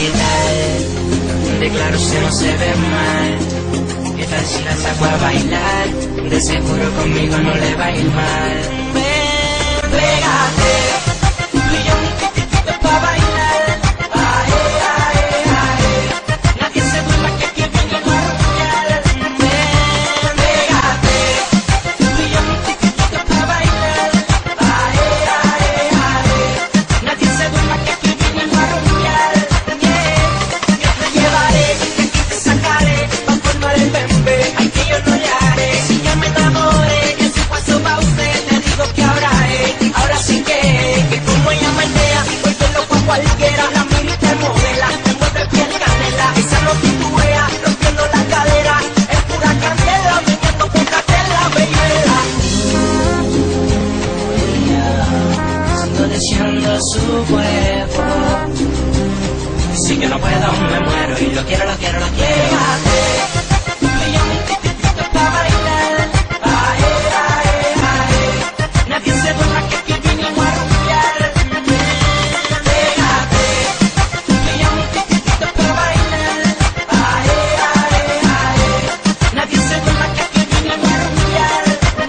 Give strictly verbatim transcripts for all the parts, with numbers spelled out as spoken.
tal? De claro usted no se ve mal. ¿Qué tal si la saco a bailar? De seguro conmigo no le va a ir mal. Ven, pégate, tú y yo un poquitito pa' bailar. Ae, ae, ae. Nadie se duerma que aquí venimos a rumbear. Ven, pégate, tú y yo un poquitito pa' bailar. Ae, ae, ae. Nadie se duerma que aquí venimos a rumbear. Yeah. Yo te llevaré, que aquí te sacaré, pa' formar el bembe, ay que yo no le haré. Si ya me enamoré, que ese paso pa' usted, te digo que ahora es, ahora sí que es, que como ella menea, vuelve loco a cualquiera, la mira y te modela, te mueve piel canela, esa no titubea, rompiendo la cadera, es pura candela, meneando poca tela, baila. Sigo deseando su cuerpo, si yo no puedo me muero y lo quiero, lo quiero, lo quiero. Tú y yo un poquitito pa' bailar. Ae, ae, ae. Nadie se duerma que aquí vinimos a rumbear. Pégate, tú y yo un poquitito pa' bailar. Ae, ae, ae. Nadie se duerma que aquí vinimos a rumbear.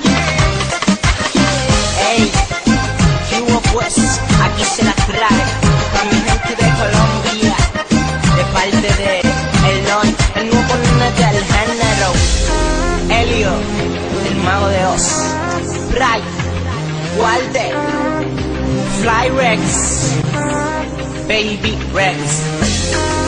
Ey, ¿qué hubo pues? Aquí se la trae pa' mi gente de Colombia, de parte de Elon, el nuevo nene del género, Elio, el mago de Oz, Ray, Walde, Fly Rex, Baby Rex.